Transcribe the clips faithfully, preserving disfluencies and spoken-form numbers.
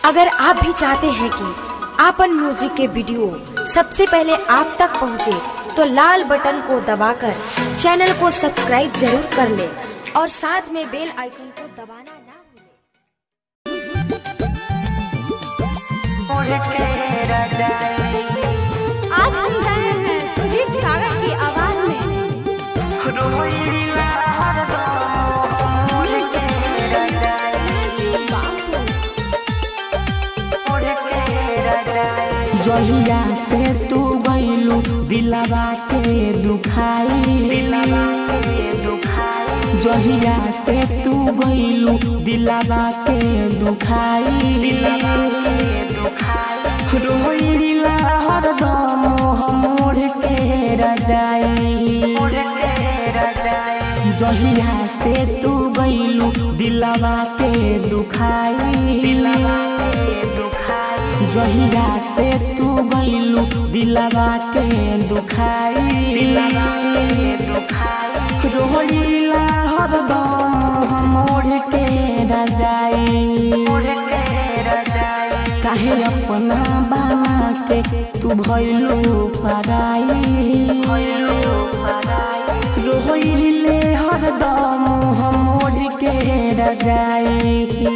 अगर आप भी चाहते हैं कि आपन म्यूजिक के वीडियो सबसे पहले आप तक पहुंचे, तो लाल बटन को दबाकर चैनल को सब्सक्राइब जरूर कर ले और साथ में बेल आइकन को दबाना ना भूलें। आज सुन रहे हैं सुजीत सागर की आवाज में जहिया से तू गइलू दिलवा के दुखाई, जहिया से तू गइलू दिलवा के दुखाई, रोइला हरदम हम मोड़ के रजाई। जहिया से तू गइलू दिलवा के दुखाई, जहिया से तू गइलू दिलवा के दुखाई, रोइला हरदम हम मोड़ के रजाई। काहे अपना बना के तू भइलू पराई, रोइले हरदम हम मोड़ के रजाई।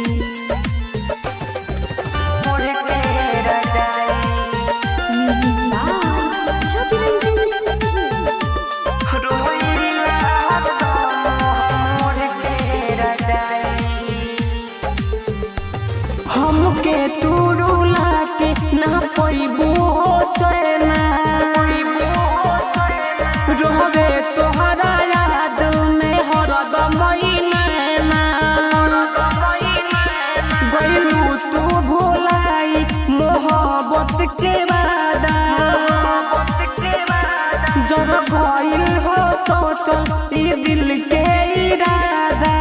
हमके तू रुला के ना पैबू चैना, रोवे तोहरा याद में हरदम नैना। गइलू तू भुलाई मोहब्बत के वादा, जब गइल हो सोचल ई दिल के इरादा।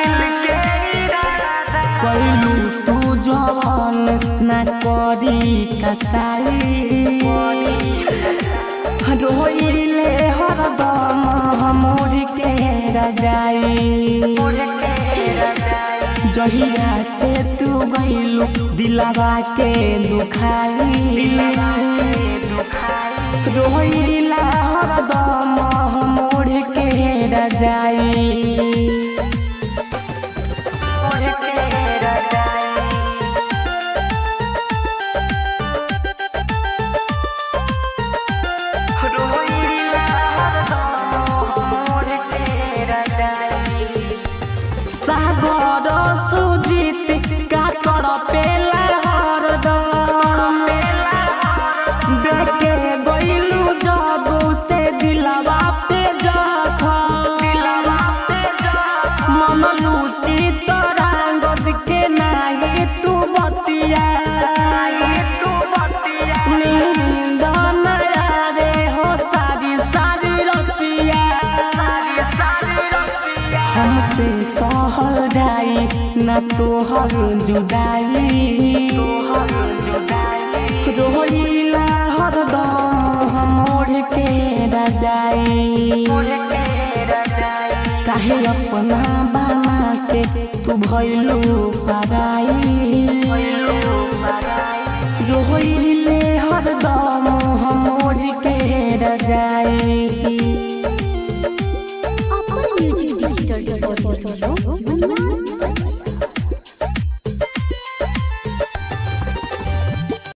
गइलू तू जवान ना करी कसाई, रोइले हरदम मोड़ के रजाई। जहिया से तू गइलू दिलवा के दुखाई, रोइला हरदम मोड़ के रजाई। सागर सुजीत का कर पेला हरदम, देखे गइलू जब से दिलवा पे जखम। मन लूची तोरा गद के नाही तू बतिया, नींद न आवे हो सारी सारी रतिया। हमसे सहल जाई ना तोहर जुदाई, रोइला हरदम मोड़ के रजाई। काहे अपना बना के तू भइलू पराई।